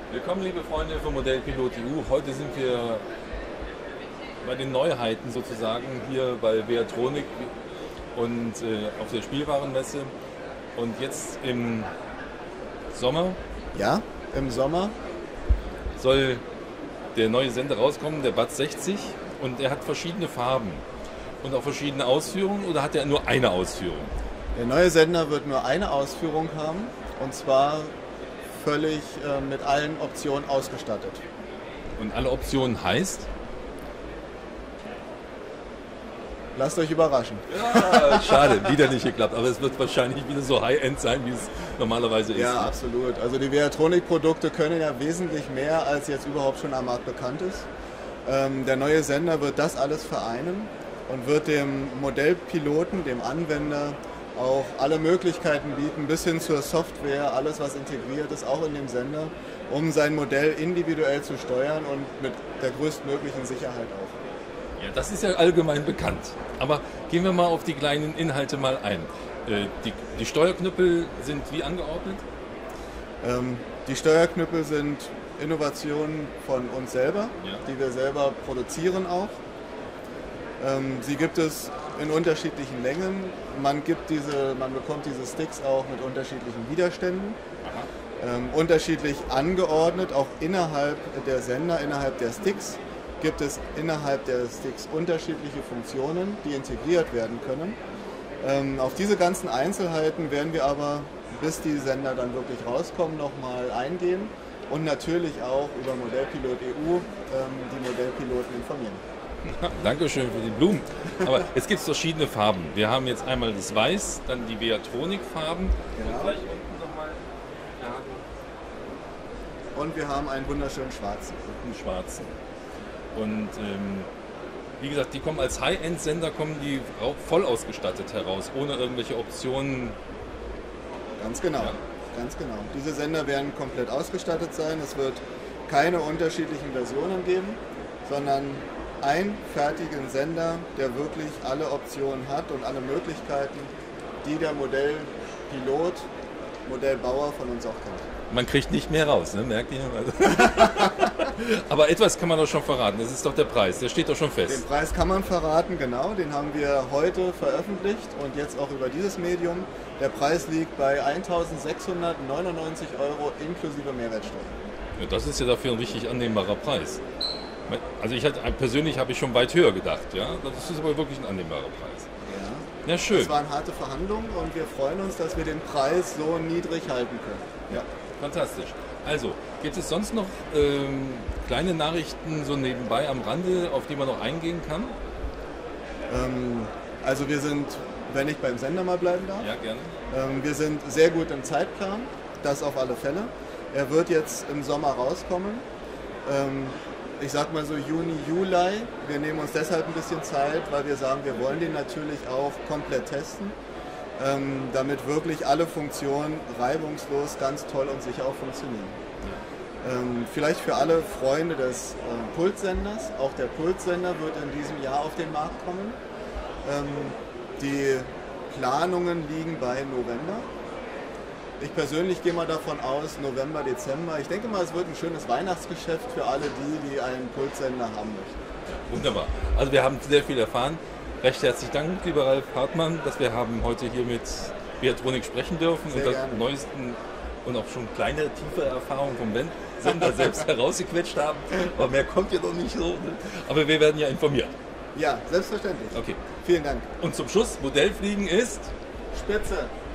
Willkommen, liebe Freunde von Modellpilot EU. Heute sind wir bei den Neuheiten sozusagen hier bei Veatronic und auf der Spielwarenmesse. Und jetzt im Sommer Ja, im Sommer. soll der neue Sender rauskommen, der BAT 60. Und er hat verschiedene Farben und auch verschiedene Ausführungen, oder hat er nur eine Ausführung? Der neue Sender wird nur eine Ausführung haben, und zwar völlig mit allen Optionen ausgestattet. Und alle Optionen heißt? Lasst euch überraschen. Ja, schade, wieder nicht geklappt, aber es wird wahrscheinlich wieder so High-End sein, wie es normalerweise ist. Ja, absolut. Also die Veatronic-Produkte können ja wesentlich mehr, als jetzt überhaupt schon am Markt bekannt ist. Der neue Sender wird das alles vereinen und wird dem Modellpiloten, dem Anwender, auch alle Möglichkeiten bieten, bis hin zur Software, alles was integriert ist, auch in dem Sender, um sein Modell individuell zu steuern und mit der größtmöglichen Sicherheit auch. Ja, das ist ja allgemein bekannt. Aber gehen wir mal auf die kleinen Inhalte mal ein. Die Steuerknüppel sind wie angeordnet? Die Steuerknüppel sind Innovationen von uns selber, Ja. die wir selber produzieren auch. Sie gibt es in unterschiedlichen Längen. Man bekommt diese Sticks auch mit unterschiedlichen Widerständen, unterschiedlich angeordnet, auch innerhalb der Sender, innerhalb der Sticks gibt es innerhalb der Sticks unterschiedliche Funktionen, die integriert werden können. Auf diese ganzen Einzelheiten werden wir aber, bis die Sender dann wirklich rauskommen, nochmal eingehen und natürlich auch über Modellpilot EU die Modellpiloten informieren. Dankeschön für die Blumen. Aber es gibt verschiedene Farben. Wir haben jetzt einmal das Weiß, dann die Veatronic-Farben. Genau. Und gleich unten nochmal Und wir haben einen wunderschönen schwarzen. einen schwarzen. Und wie gesagt, die kommen als High-End-Sender, kommen die auch voll ausgestattet heraus, ohne irgendwelche Optionen. Ganz genau, Ja. ganz genau. Diese Sender werden komplett ausgestattet sein. Es wird keine unterschiedlichen Versionen geben, sondern einen fertigen Sender, der wirklich alle Optionen hat und alle Möglichkeiten, die der Modellpilot, Modellbauer von uns auch kennt. Man kriegt nicht mehr raus, ne? Merkt ihr? Aber etwas kann man doch schon verraten. Das ist doch der Preis, der steht doch schon Den fest. Preis kann man verraten, genau. Den haben wir heute veröffentlicht und jetzt auch über dieses Medium. Der Preis liegt bei 1.699 € inklusive Mehrwertsteuer. Ja, das ist ja dafür ein richtig annehmbarer Preis. Also persönlich habe ich schon weit höher gedacht. Ja? Das ist aber wirklich ein annehmbarer Preis. Ja. Ja, schön. Es waren harte Verhandlungen und wir freuen uns, dass wir den Preis so niedrig halten können. Ja. Fantastisch. Also, gibt es sonst noch kleine Nachrichten so nebenbei am Rande, auf die man noch eingehen kann? Also wir sind, wenn ich beim Sender mal bleiben darf, Ja, gerne. wir sind sehr gut im Zeitplan, das auf alle Fälle. Er wird jetzt im Sommer rauskommen. Ich sag mal so Juni, Juli. Wir nehmen uns deshalb ein bisschen Zeit, weil wir sagen, wir wollen den natürlich auch komplett testen, damit wirklich alle Funktionen reibungslos, ganz toll und sicher auch funktionieren. Vielleicht für alle Freunde des Pulssenders, auch der Pulssender wird in diesem Jahr auf den Markt kommen. Die Planungen liegen bei November. Ich persönlich gehe mal davon aus, November, Dezember. Ich denke mal, es wird ein schönes Weihnachtsgeschäft für alle die einen Pulssender haben möchten. Wunderbar. Also wir haben sehr viel erfahren. Recht herzlichen Dank, lieber Ralf Hartmann, dass wir haben heute hier mit Veatronic sprechen dürfen Sehr und das gerne. neuesten und auch schon kleine, tiefe Erfahrungen vom Sender selbst herausgequetscht haben. Aber mehr kommt ja noch nicht so. Ne? Aber wir werden ja informiert. Ja, selbstverständlich. Okay. Vielen Dank. Und zum Schluss, Modellfliegen ist... Spitze.